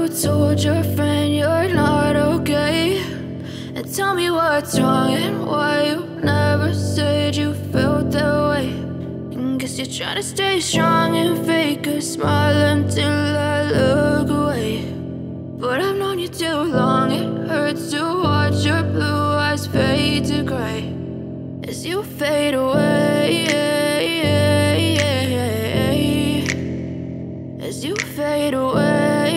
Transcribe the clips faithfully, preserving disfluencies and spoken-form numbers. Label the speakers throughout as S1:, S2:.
S1: told your friend you're not okay, and tell me what's wrong and why you never said you felt that way. And guess you're trying to stay strong and fake a smile until I look away. But I've known you too long, it hurts to watch your blue eyes fade to gray as you fade away, as you fade away.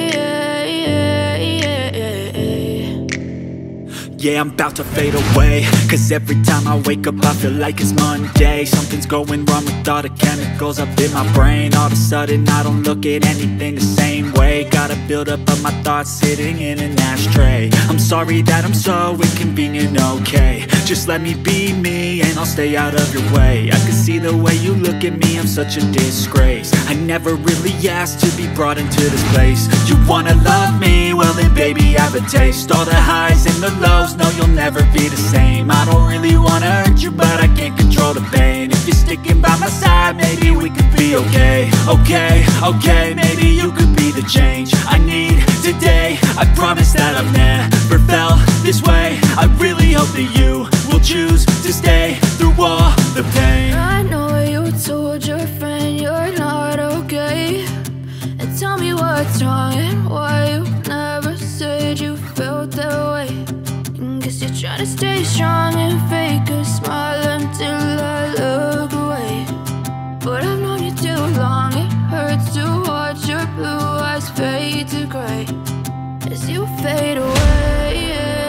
S2: Yeah, I'm about to fade away, cause every time I wake up I feel like it's Monday. Something's going wrong with all the chemicals up in my brain. All of a sudden I don't look at anything the same way. Gotta build up of my thoughts sitting in an ashtray. I'm sorry that I'm so inconvenient, okay. Just let me be me and I'll stay out of your way. I can see the way you look at me, I'm such a disgrace. I never really asked to be brought into this place. You wanna love me? Well then baby, have a taste. All the highs and the lows, no, you'll never be the same. I don't really wanna hurt you, but I can't control the pain. If you're sticking by my side, maybe we could be okay. Okay, okay, maybe you could be the change I need today. I promise that I've never felt this way. I really hope that you will choose to stay through all the pain.
S1: I know you told your friend you're not okay, and tell me what's wrong and why you never said you felt that way. Guess you're trying to stay strong and fake a smile until I look away. But I've known you too long, it hurts to watch your blue eyes fade to gray as you fade away,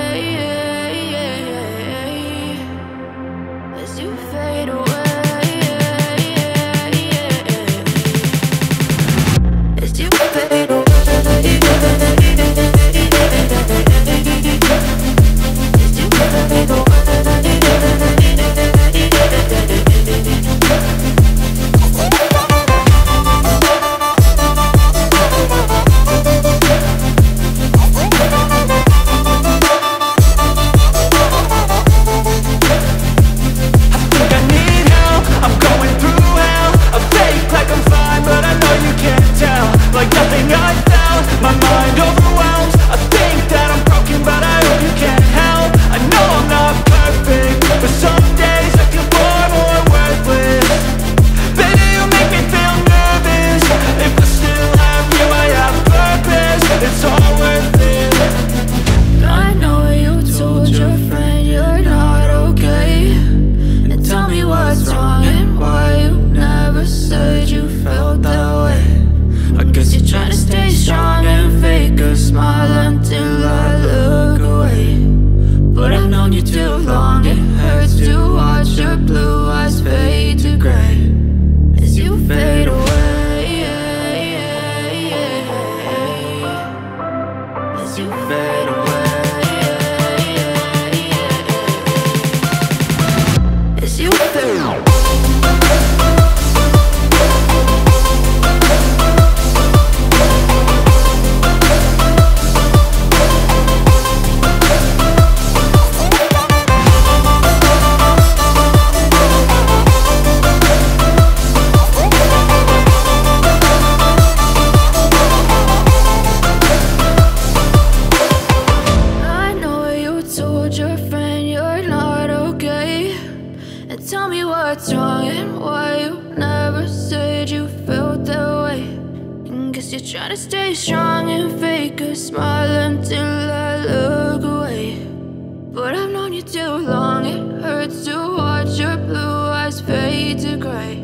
S1: as you fade away, as you fade away. Tell me what's wrong and why you never said you felt that way. And guess you're trying to stay strong and fake a smile until I look away. But I've known you too long, it hurts to watch your blue eyes fade to gray